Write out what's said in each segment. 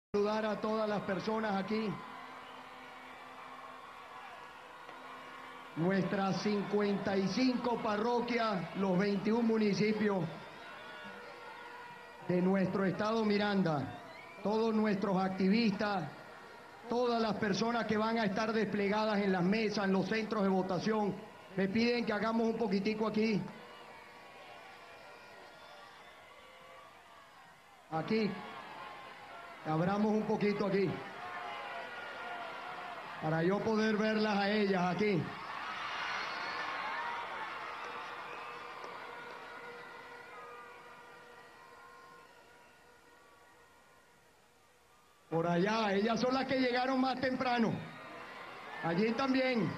Saludar a todas las personas aquí. Nuestras 55 parroquias, los 21 municipios de nuestro estado Miranda, todos nuestros activistas, todas las personas que van a estar desplegadas en las mesas, en los centros de votación, me piden que hagamos un poquitico aquí. Aquí. Abramos un poquito aquí, para yo poder verlas a ellas aquí. Por allá, ellas son las que llegaron más temprano. Allí también.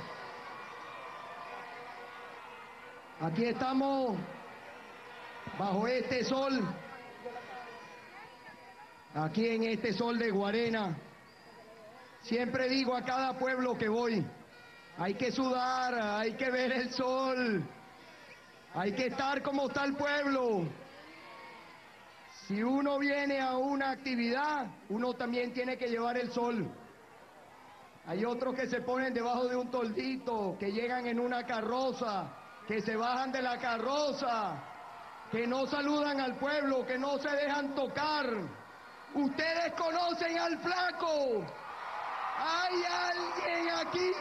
Aquí estamos bajo este sol. Aquí en este sol de Guarena, siempre digo a cada pueblo que voy, hay que sudar, hay que ver el sol, hay que estar como está el pueblo. Si uno viene a una actividad, uno también tiene que llevar el sol. Hay otros que se ponen debajo de un toldito, que llegan en una carroza, que se bajan de la carroza, que no saludan al pueblo, que no se dejan tocar. Ustedes conocen al flaco. Hay alguien aquí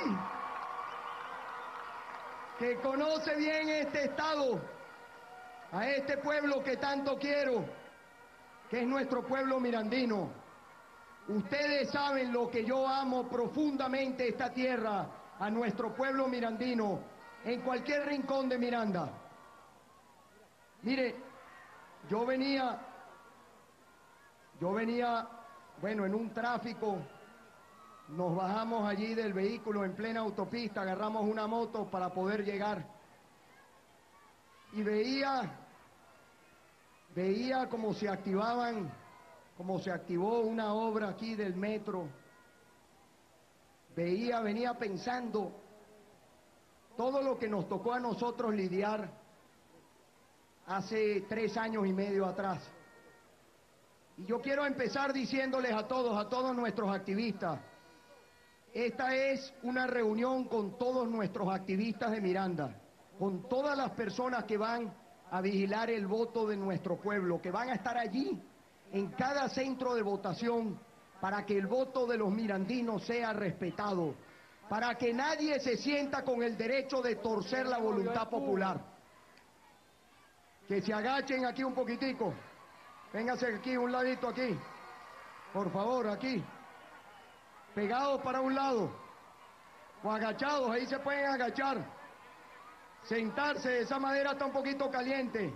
que conoce bien este estado, a este pueblo que tanto quiero, que es nuestro pueblo mirandino. Ustedes saben lo que yo amo profundamente esta tierra, a nuestro pueblo mirandino, en cualquier rincón de Miranda. Mire, yo venía, bueno, en un tráfico, nos bajamos allí del vehículo en plena autopista, agarramos una moto para poder llegar. Y veía cómo se activó una obra aquí del metro. Venía pensando todo lo que nos tocó a nosotros lidiar hace 3 años y medio atrás. Y yo quiero empezar diciéndoles a todos nuestros activistas, esta es una reunión con todos nuestros activistas de Miranda, con todas las personas que van a vigilar el voto de nuestro pueblo, que van a estar allí en cada centro de votación para que el voto de los mirandinos sea respetado, para que nadie se sienta con el derecho de torcer la voluntad popular. Que se agachen aquí un poquitico. Véngase aquí, un ladito aquí. Por favor, aquí. Pegados para un lado. O agachados, ahí se pueden agachar. Sentarse, esa madera está un poquito caliente.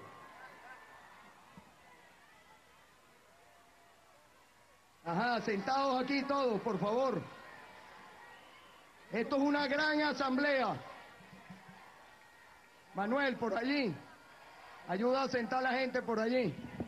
Ajá, sentados aquí todos, por favor. Esto es una gran asamblea. Manuel, por allí. Ayuda a sentar a la gente por allí.